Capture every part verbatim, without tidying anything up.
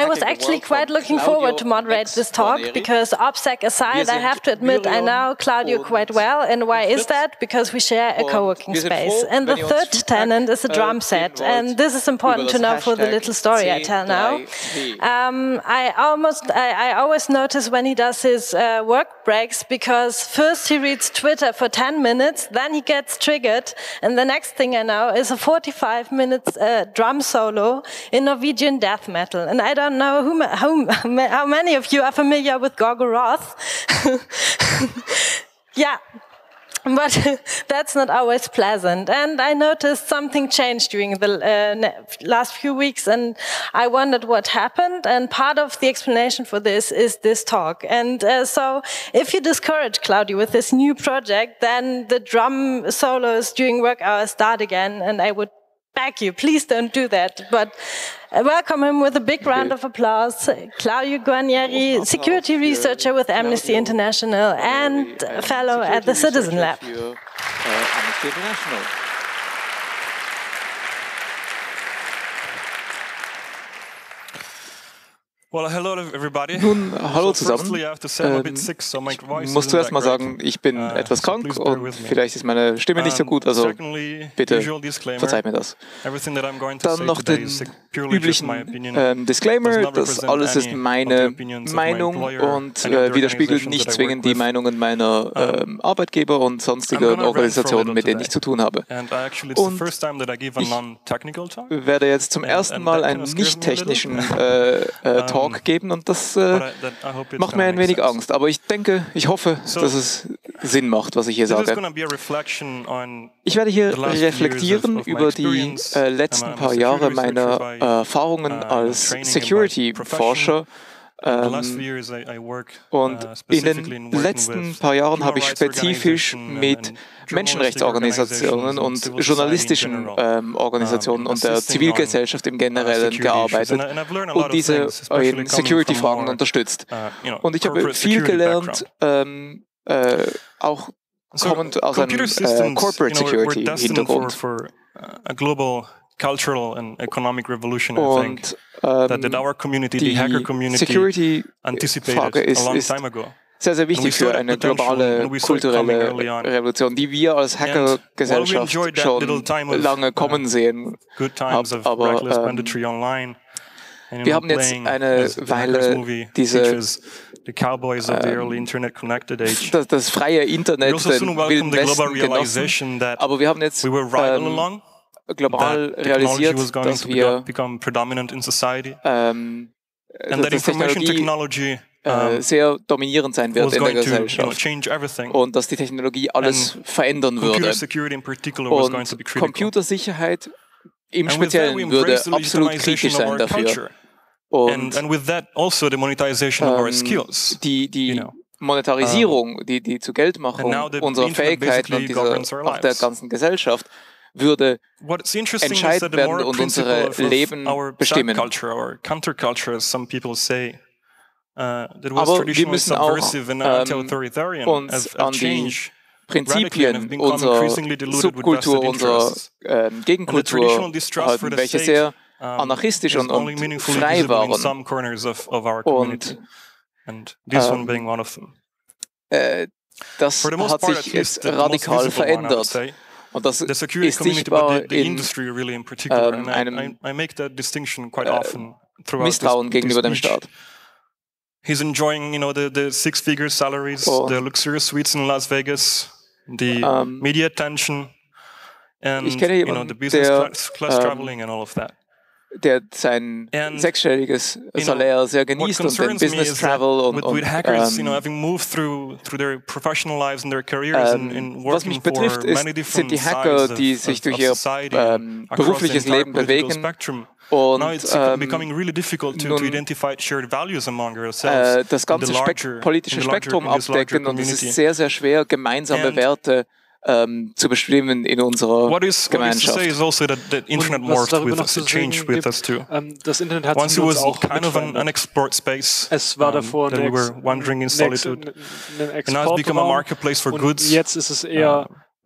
I was actually quite looking forward to moderate this talk because OPSEC aside, I have to admit I know Claudio quite well. And why is that? Because we share a co-working space. And the third tenant is a drum set. And this is important to know for the little story I tell now. Um, I almost, I, I always notice when he does his uh, work breaks, because first he reads Twitter for ten minutes, then he gets triggered, and the next thing I know is a forty-five minutes uh, drum solo in Norwegian death metal. And I don't know who, who, how many of you are familiar with Gorgoroth. Yeah. But that's not always pleasant. And I noticed something changed during the uh, last few weeks, and I wondered what happened. And part of the explanation for this is this talk. And uh, so if you discourage Claudio with this new project, then the drum solos during work hours start again, and I would beg you, please don't do that. But uh, welcome him with a big round of applause. Claudio Guarnieri, security researcher with Amnesty International and fellow at the Citizen Lab. Well, hello everybody. Nun, hallo zusammen. Ähm, ich muss zuerst mal sagen, ich bin uh, etwas krank so und vielleicht ist meine Stimme nicht so gut, also bitte verzeiht mir das. Dann noch den üblichen ähm, Disclaimer, das alles ist meine Meinung und äh, widerspiegelt nicht zwingend die Meinungen meiner ähm, Arbeitgeber und sonstigen Organisationen, mit denen ich zu tun habe. Und ich werde jetzt zum ersten Mal einen nicht technischen äh, äh, Talk geben und das äh, macht mir ein wenig Angst. Aber ich denke, ich hoffe, dass es Sinn macht, was ich hier sage. Ich werde hier reflektieren über die äh, letzten paar Jahre meiner äh, Erfahrungen als Security-Forscher. Ähm, und in den letzten paar Jahren habe ich spezifisch mit Menschenrechtsorganisationen und journalistischen ähm, Organisationen und der Zivilgesellschaft im Generellen gearbeitet und diese in Security-Fragen unterstützt. Und ich habe viel gelernt, ähm, äh, auch kommend aus einem äh, Corporate Security-Hintergrund. Cultural and economic revolution, I und think, ähm, that, that our community, the hacker community, Security-Frage ist, ist sehr, sehr wichtig für eine globale kulturelle Revolution, die wir als Hackergesellschaft schon lange kommen sehen. Aber ähm, wir haben jetzt eine Weile diese ähm, das, das freie Internet, den Wilden Westen genossen, aber wir haben jetzt ähm, global realisiert, dass wir ähm, dass Technologie äh, sehr dominierend sein wird in der Gesellschaft und dass die Technologie alles verändern würde. Und Computersicherheit im Speziellen würde absolut kritisch sein dafür. Und ähm, die, die Monetarisierung, die, die zur Geldmachung unserer Fähigkeiten und dieser, auch der ganzen Gesellschaft würde entscheidend werden und unsere Leben bestimmen. Aber wir müssen auch ähm, uns an die Prinzipien unserer Subkultur, unserer ähm, Gegenkultur halten, welche sehr anarchistisch und, und frei waren. Und ähm, äh, das hat sich jetzt radikal verändert. Und das ist sichtbar in ähm, einem äh, Misstrauen gegenüber dem Staat. He's enjoying, you know, the, the six-figure salaries, oh. the luxurious suites in Las Vegas, the um, media attention, and jemanden, you know, the business der, class, class um, traveling and all of that. Der sein and, sechsstelliges Salär know, sehr genießt und den Business Travel und, with, und with hackers, ähm, you know, having moved through through their professional lives and their careers ähm, and, and was mich betrifft, ist, sind die Hacker, die sich durch ihr ähm, berufliches Leben bewegen. Und ähm, really to, nun, to äh, das ganze Spek politische Spektrum abdecken und es ist sehr, sehr schwer, gemeinsame And Werte ähm, zu bestimmen in unserer what is, Gemeinschaft. What is also that, that Internet morphed with us, it changed with us too. Um, das Internet hat Once sich it was auch kind of an, an export space. Es war davor um, that we were wandering in solitude. And now it's become a marketplace for goods. Jetzt ist es eher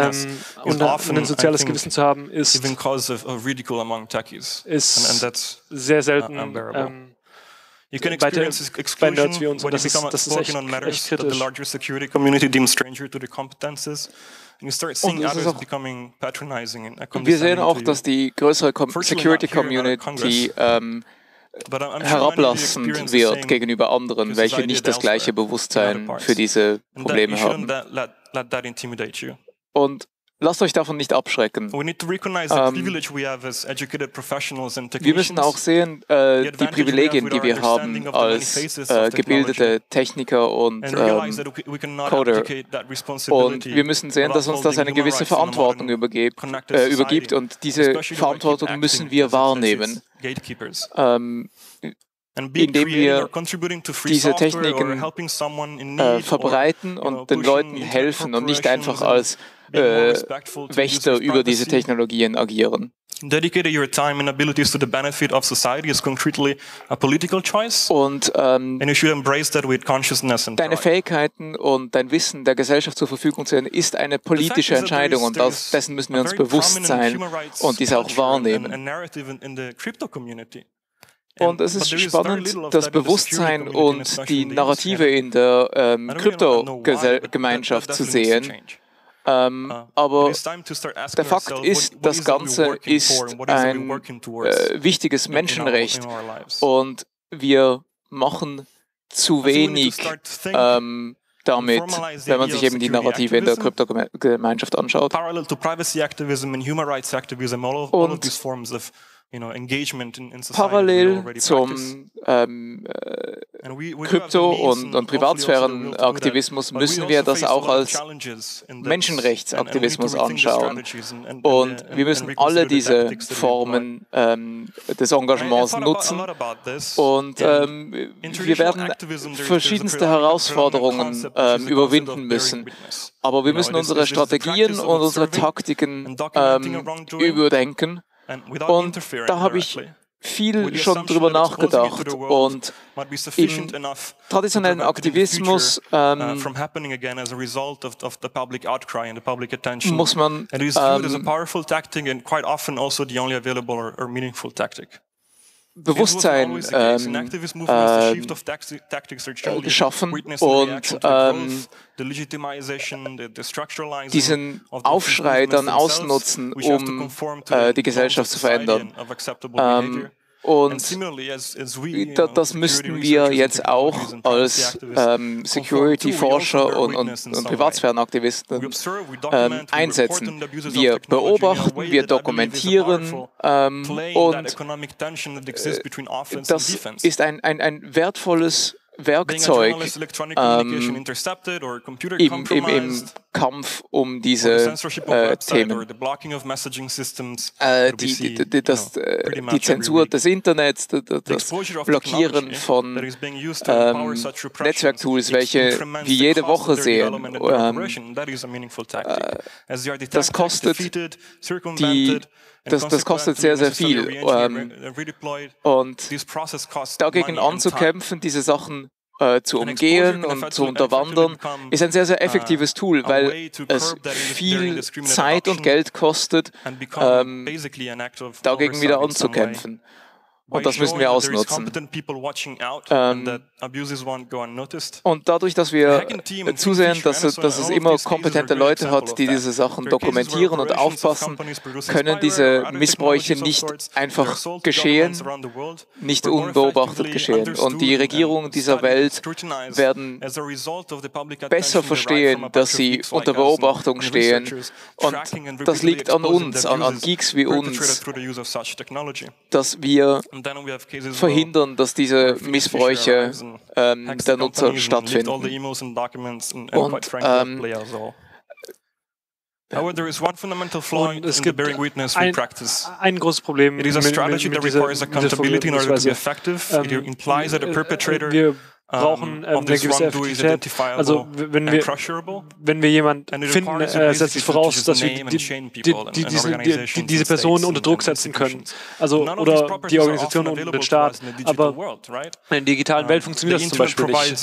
ähm, und, und ein soziales Gewissen zu haben, ist, even cause of, of ridicule among techies. ist and, and that's, sehr selten uh, ähm, You can bei, der, experience bei exclusion Nerds wie uns. when Das you ist, become das ist outspoken echt, on matters echt that the kritisch. larger security community deems stranger to the competences. And you start seeing others auch, becoming patronizing and wir sehen auch, dass die größere Com Security Community ähm, herablassend wird gegenüber anderen, welche nicht das gleiche Bewusstsein für diese Probleme haben. Und lasst euch davon nicht abschrecken. Ähm, wir müssen auch sehen, äh, die Privilegien, die wir haben als äh, gebildete Techniker und ähm, Coder. Und wir müssen sehen, dass uns das eine gewisse Verantwortung übergibt, äh, übergibt und diese Verantwortung müssen wir wahrnehmen. Ähm, indem wir diese Techniken äh, verbreiten und den Leuten helfen und nicht einfach als äh, Wächter über diese Technologien agieren. Und ähm, deine Fähigkeiten und dein Wissen der Gesellschaft zur Verfügung zu stellen, ist eine politische Entscheidung und das, dessen müssen wir uns bewusst sein und diese auch wahrnehmen. Und es ist spannend, das Bewusstsein und die Narrative in der ähm, Krypto-Gemeinschaft zu sehen. Ähm, aber der Fakt ist, das Ganze ist ein äh, wichtiges Menschenrecht und wir machen zu wenig ähm, damit, wenn man sich eben die Narrative in der Kryptogemeinschaft anschaut. Und parallel zum ähm, äh, Krypto- und, und Privatsphärenaktivismus müssen wir das auch als Menschenrechtsaktivismus anschauen. Und wir müssen alle diese Formen ähm, des Engagements nutzen. Und ähm, wir werden verschiedenste Herausforderungen ähm, überwinden müssen. Aber wir müssen unsere Strategien und unsere Taktiken ähm, überdenken. Und da habe ich viel schon drüber nachgedacht. Und im traditionellen Aktivismus ähm, muss man ähm, Bewusstsein ähm, äh, geschaffen und ähm, diesen Aufschrei dann ausnutzen, um äh, die Gesellschaft zu verändern. Ähm, Und das müssten wir jetzt auch als ähm, Security-Forscher und, und, und Privatsphärenaktivisten ähm, einsetzen. Wir beobachten, wir dokumentieren ähm, und äh, das ist ein, ein, ein wertvolles Werkzeug ähm, im, im, im Kampf um diese äh, Themen. Äh, die, die, die, das, äh, die Zensur des Internets, das, das Blockieren von ähm, Netzwerktools, welche wir jede Woche sehen. Ähm, äh, das kostet die Das, das kostet sehr, sehr viel. Ähm, und dagegen anzukämpfen, diese Sachen äh, zu umgehen und zu unterwandern, ist ein sehr, sehr effektives Tool, weil es viel Zeit und Geld kostet, ähm, dagegen wieder anzukämpfen. Und das müssen wir ausnutzen. Ähm, und dadurch, dass wir zusehen, dass es, dass es immer kompetente Leute hat, die diese Sachen dokumentieren und aufpassen, können diese Missbräuche nicht einfach geschehen, nicht unbeobachtet geschehen. Und die Regierungen dieser Welt werden besser verstehen, dass sie unter Beobachtung stehen. Und das liegt an uns, an, an Geeks wie uns, dass wir verhindern, dass diese Missbräuche ähm, der Nutzer stattfinden. Und ähm, und es gibt ein, ein großes Problem mit, mit, mit dieser, mit dieser Vorgehensweise. Ähm, wir brauchen ähm, eine gewisse Effektivität. Also wenn wir, wenn wir jemanden finden, äh, setzt es voraus, dass wir die, die, die, die, diese, die, die, diese Personen unter Druck setzen können. Also oder die Organisation und den Staat. Aber in der digitalen Welt funktioniert das zum Beispiel nicht.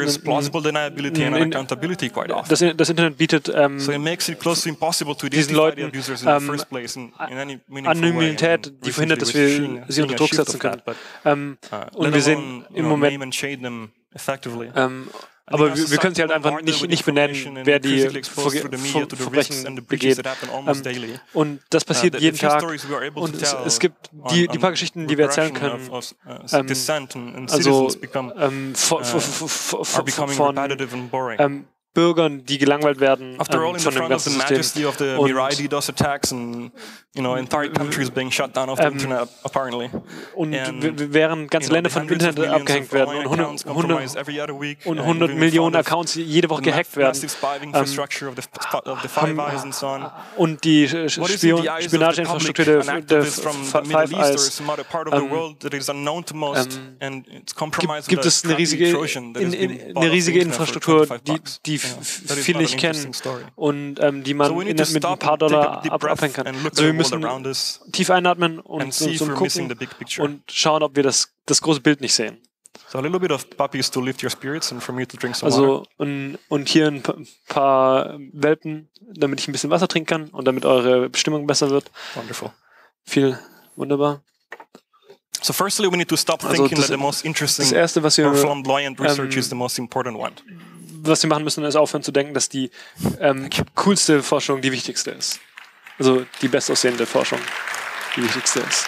Das, das Internet bietet ähm, diesen Leuten ähm, Anonymität, die verhindert, dass wir sie unter Druck setzen können. Ähm, und wir sehen im Moment Um, Aber wir, wir können sie halt einfach nicht, nicht benennen, wer die Ver Ver Verbrechen begeht. Ähm, und das passiert jeden Tag. Und es, es gibt die, die paar Geschichten, die wir erzählen können, ähm, also ähm, von, von ähm, Bürgern, die gelangweilt werden ähm, von dem ganzen System. Und, und während ganze Länder vom Internet abgehängt werden und hundert, hundert, und hundert Millionen Accounts jede Woche gehackt werden. Ähm, und die Spion Spionageinfrastruktur der, der Five Eyes ähm, gibt, gibt es eine riesige, in, in, eine riesige Infrastruktur, die, die viele nicht kennen und ähm, die man in, mit ein paar Dollar ab, abhängen kann. Also wir müssen tief einatmen und so, so gucken und schauen, ob wir das, das große Bild nicht sehen. Also und, und hier ein paar Welpen, damit ich ein bisschen Wasser trinken kann und damit eure Stimmung besser wird. Wonderful. Viel wunderbar. So firstly, we need to stop thinking also das, that the most interesting das erste, was wir, or flamboyant research ähm, is the most important one. Was wir machen müssen, ist aufhören zu denken, dass die ähm, coolste Forschung die wichtigste ist. Also die bestaussehende Forschung die wichtigste ist.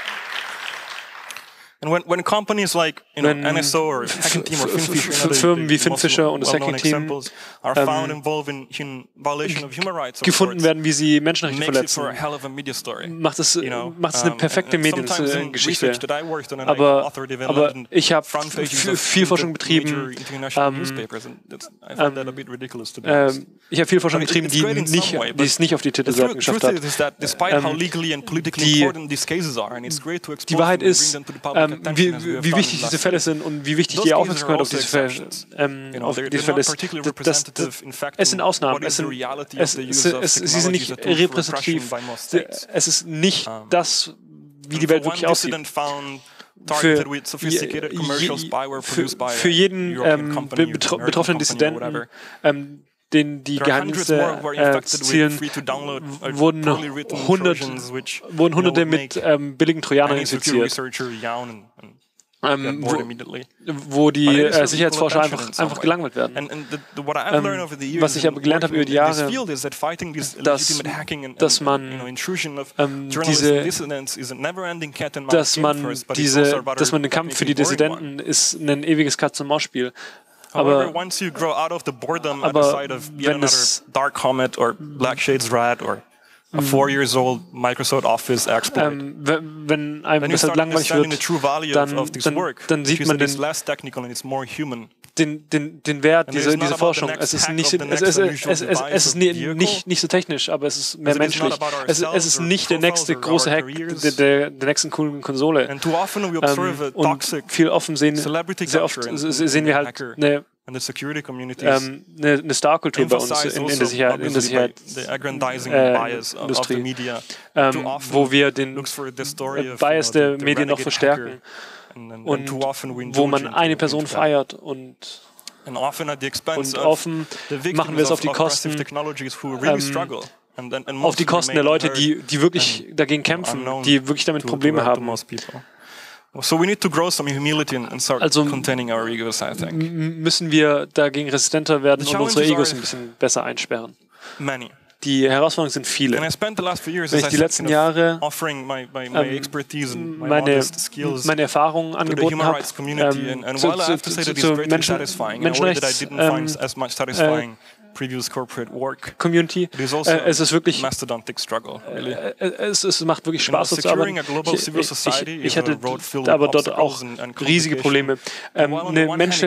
And when, when companies like you know, N S O or Hacking Team or Finfisher, Firmen wie Finfisher und das Hacking Team ähm, gefunden werden, wie sie Menschenrechte verletzen, macht es, macht es eine perfekte Mediengeschichte. Aber, aber ich habe viel Forschung betrieben, ähm, ähm, ich habe viel Forschung betrieben, die, nicht, die es nicht auf die Titelseiten geschafft hat. Ähm, die, die Wahrheit ist, ähm, Wie, wie wichtig diese Fälle sind und wie wichtig die Aufmerksamkeit auf diese Fälle, ähm, auf diese Fälle ist. Das, das, das, es sind Ausnahmen. Es sind, es, es, es, sie sind nicht repräsentativ. Es ist nicht das, wie die Welt wirklich aussieht. Für, für, für jeden ähm, betro betroffenen Dissidenten, ähm, den die Geheimdienste äh, zielen, wurden, hundert, wurden Hunderte mit ähm, billigen Trojanern infiziert. Ähm, wo, wo die äh, Sicherheitsforscher einfach, einfach gelangweilt werden. Ähm, was ich aber gelernt habe über die Jahre, dass, dass man ähm, diese, dass man diese, dass man den Kampf für die Dissidenten ist ein ewiges Katz-und-Maus-Spiel. Aber, aber wenn es Dark Comet or Black Shades Rat or a four years old Microsoft Office exploit. Ähm, wenn einem das halt langweilig wird, dann, dann, dann sieht man den, den, den, den Wert dieser, dieser Forschung. Es ist nicht, es, es, es, es, es, es ist nicht, nicht so technisch, aber es ist mehr menschlich. Es, es ist nicht der nächste große Hack der, der, der nächsten coolen Konsole. Ähm, und viel offen sehen, sehr oft sehen wir halt eine And the security communities ähm, eine, eine Star-Kultur bei uns in, in der Sicherheit, in der Sicherheitsindustrie, äh, ähm, wo wir den Bias der Medien noch verstärken und wo man eine Person feiert und und offen machen wir es auf die Kosten ähm, auf die Kosten der Leute, die, die wirklich dagegen kämpfen, die wirklich damit Probleme haben. So we need to grow some humility and start also containing our egos, I think. Müssen wir dagegen resistenter werden und unsere Egos ein bisschen besser einsperren. Many. Die Herausforderungen sind viele. Wenn ich die letzten Jahre ähm, meine, meine Erfahrungen angeboten habe ähm, zu, zu, zu, zu Menschen, Menschenrechts ähm, äh, previous corporate work. Community. Also äh, es ist wirklich mastodontic struggle, really. äh, es, es macht wirklich Spaß, dort zu arbeiten. Ich, ich, ich hatte aber dort auch riesige Probleme. Ähm, eine Menschen,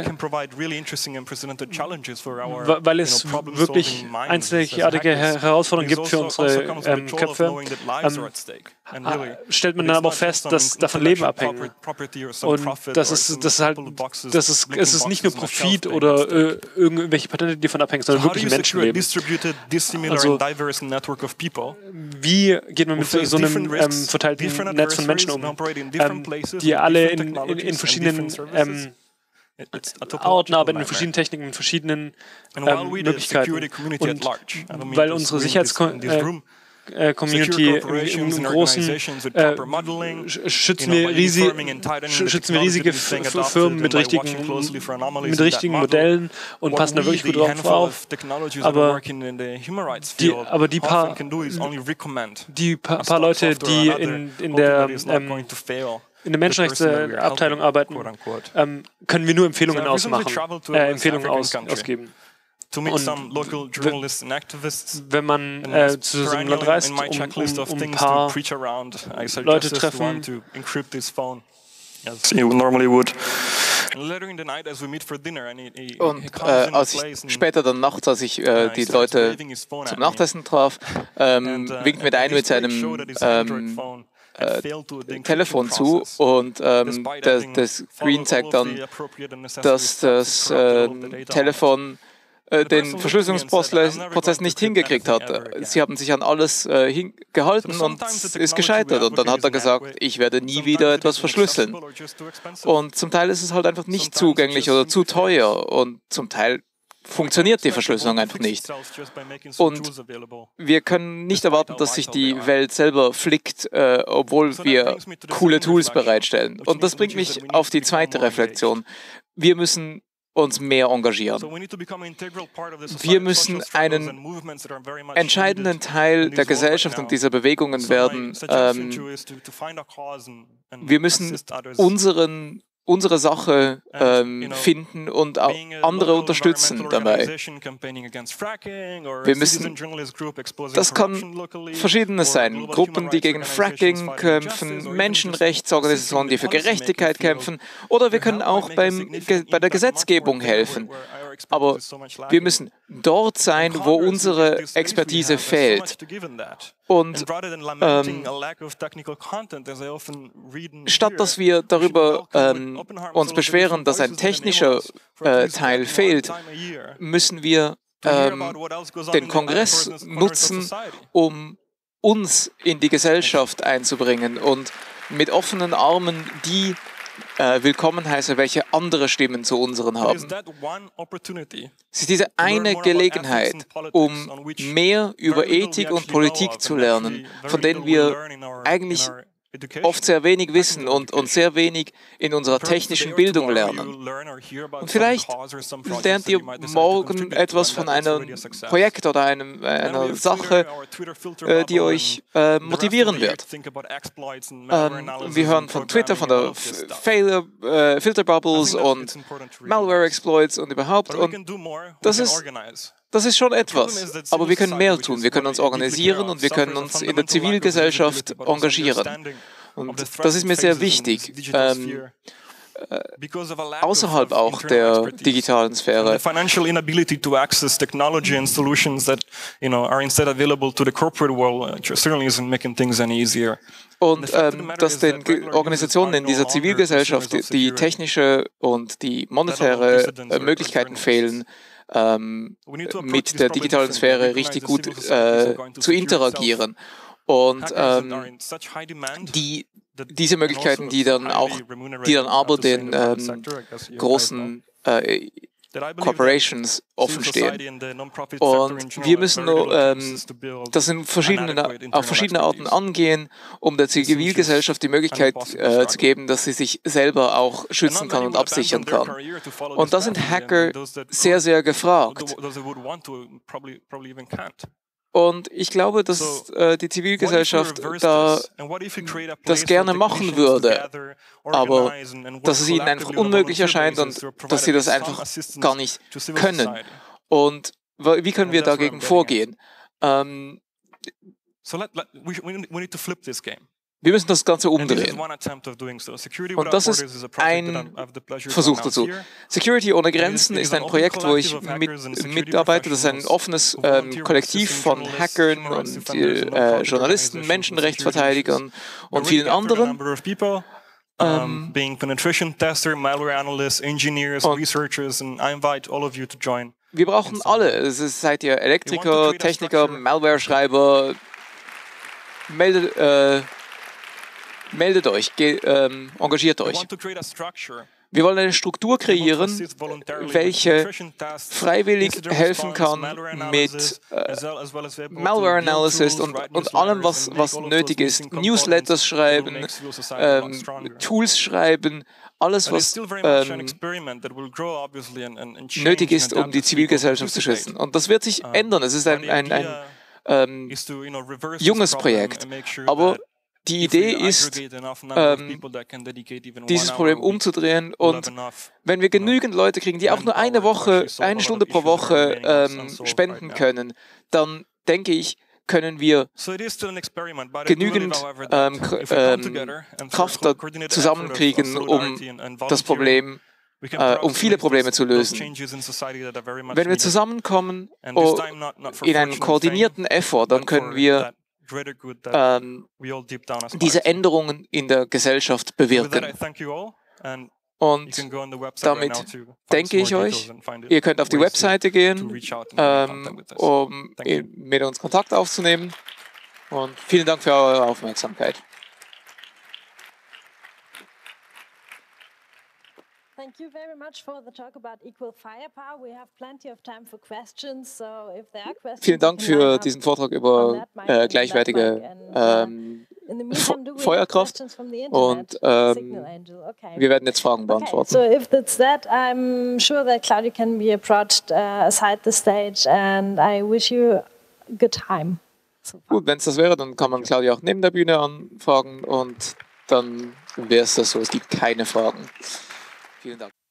weil es wirklich einzigartige Herausforderungen gibt für unsere ähm, Köpfe, ähm, stellt man dann aber auch fest, dass davon Leben abhängen. Und das ist, das ist halt, das ist, es ist nicht nur Profit oder äh, irgendwelche Patente, die davon abhängen, sondern wirklich Menschenleben. Also, wie geht man mit so einem ähm, verteilten Netz von Menschen um, ähm, die alle in, in, in verschiedenen ähm, Orten arbeiten, in verschiedenen Techniken, in verschiedenen ähm, Möglichkeiten. Und weil unsere Sicherheitscommunity äh, Community im, im Großen äh, schützen wir, riesig, schützen wir riesige Firmen mit richtigen, mit richtigen Modellen und passen da wirklich gut drauf auf. Aber die, aber die paar, die paar, paar Leute, die in, in der ähm, in der Menschenrechtsabteilung arbeiten, ähm, können wir nur Empfehlungen ausmachen, äh, Empfehlungen aus, ausgeben. Und wenn man äh, zu so einem Land reist, um, um, um ein paar Leute treffen, und äh, als ich später dann nachts, als ich äh, die Leute zum Nachtessen traf, ähm, winkt mir der eine mit seinem ähm, äh, Telefon zu und ähm, das, das Screen zeigt dann, dass das äh, Telefon den Verschlüsselungsprozess nicht hingekriegt hat. Sie haben sich an alles äh, gehalten und ist gescheitert. Und dann hat er gesagt, ich werde nie wieder etwas verschlüsseln. Und zum Teil ist es halt einfach nicht zugänglich oder zu teuer. Und zum Teil funktioniert die Verschlüsselung einfach nicht. Und wir können nicht erwarten, dass sich die Welt selber flickt, äh, obwohl wir coole Tools bereitstellen. Und das bringt mich auf die zweite Reflexion. Wir müssen uns mehr engagieren. Wir müssen einen entscheidenden Teil der Gesellschaft und dieser Bewegungen werden. Ähm, wir müssen unseren unsere Sache ähm, finden und auch andere unterstützen dabei. Wir müssen, das kann Verschiedenes sein. Gruppen, die gegen Fracking kämpfen, Menschenrechtsorganisationen, die für Gerechtigkeit kämpfen, oder wir können auch beim, bei der Gesetzgebung helfen. Aber wir müssen dort sein, wo unsere Expertise fehlt. Und ähm, statt dass wir darüber ähm, uns beschweren, dass ein technischer äh, Teil fehlt, müssen wir ähm, den Kongress nutzen, um uns in die Gesellschaft einzubringen und mit offenen Armen die Äh, willkommen heiße, welche andere Stimmen zu unseren haben. Es ist diese eine Gelegenheit, um mehr über Ethik und Politik zu lernen, von denen wir eigentlich oft sehr wenig wissen und, und sehr wenig in unserer technischen Bildung lernen. Und vielleicht lernt ihr morgen etwas von einem Projekt oder einem, einer Sache, äh, die euch äh, motivieren wird. Ähm, wir hören von Twitter, von der Failure, äh, Filter Bubbles und Malware Exploits und überhaupt. Und das ist Das ist schon etwas, aber wir können mehr tun. Wir können uns organisieren und wir können uns in der Zivilgesellschaft engagieren. Und das ist mir sehr wichtig, ähm, äh, außerhalb auch der digitalen Sphäre. Financial inability to access technology and solutions that, you know, are instead available to the corporate world certainly isn't making things any easier. Und ähm, dass den Organisationen in dieser Zivilgesellschaft die, die technische und die monetäre äh, Möglichkeiten fehlen, Ähm, mit der digitalen Sphäre richtig gut äh, zu interagieren. Und ähm, die, diese Möglichkeiten, die dann auch, die dann aber den ähm, großen äh, Corporations offenstehen. Und wir müssen nur, ähm, das in verschiedene, auf verschiedene Arten angehen, um der Zivilgesellschaft die Möglichkeit äh, zu geben, dass sie sich selber auch schützen kann und absichern kann. Und da sind Hacker sehr, sehr gefragt. Und ich glaube, dass äh, die Zivilgesellschaft da das gerne machen würde, aber dass es ihnen einfach unmöglich erscheint und dass sie das einfach gar nicht können. Und wie können wir dagegen vorgehen? Ähm, Wir müssen das Ganze umdrehen. Und das ist ein Versuch dazu. Security ohne Grenzen ist ein Projekt, wo ich mit, mitarbeite. Das ist ein offenes ähm, Kollektiv von Hackern und äh, Journalisten, Menschenrechtsverteidigern und vielen anderen. Um, being penetration tester, malware analysts, engineers, researchers, and I invite all of you to join. Wir brauchen alle. Es ist, seid ihr Elektriker, Techniker, Malware-Schreiber. Meldet, äh, meldet euch, ge, ähm, engagiert euch. Wir wollen eine Struktur kreieren, welche freiwillig helfen kann mit äh, Malware Analysis und, und allem, was, was nötig ist. Newsletters schreiben, ähm, Tools schreiben, alles, was ähm, nötig ist, um die Zivilgesellschaft zu schützen. Und das wird sich ändern. Es ist ein, ein, ein ähm, junges Projekt. Aber die Idee ist, ähm, dieses Problem umzudrehen, und wenn wir genügend Leute kriegen, die auch nur eine Woche, eine Stunde pro Woche ähm, spenden können, dann denke ich, können wir genügend ähm, ähm, Kraft zusammenkriegen, um das Problem, äh, um viele Probleme zu lösen. Wenn wir zusammenkommen oh, in einem koordinierten Effort, dann können wir ähm, diese Änderungen in der Gesellschaft bewirken. Und damit denke ich euch, ihr könnt auf die Webseite gehen, ähm, um mit uns Kontakt aufzunehmen. Und vielen Dank für eure Aufmerksamkeit. Thank you very much for the talk about equal firepower. We have plenty of time for questions, so if there are questions. Vielen Dank für diesen Vortrag über äh, gleichwertige ähm, Feuerkraft, und ähm, wir werden jetzt Fragen beantworten. So if that's that, I'm sure that Claudio can be approached uh, aside the stage, and I wish you a good time. Gut, wenn es das wäre, dann kann man Claudio auch neben der Bühne anfragen, und dann wäre es das so. Es gibt keine Fragen. Vielen Dank.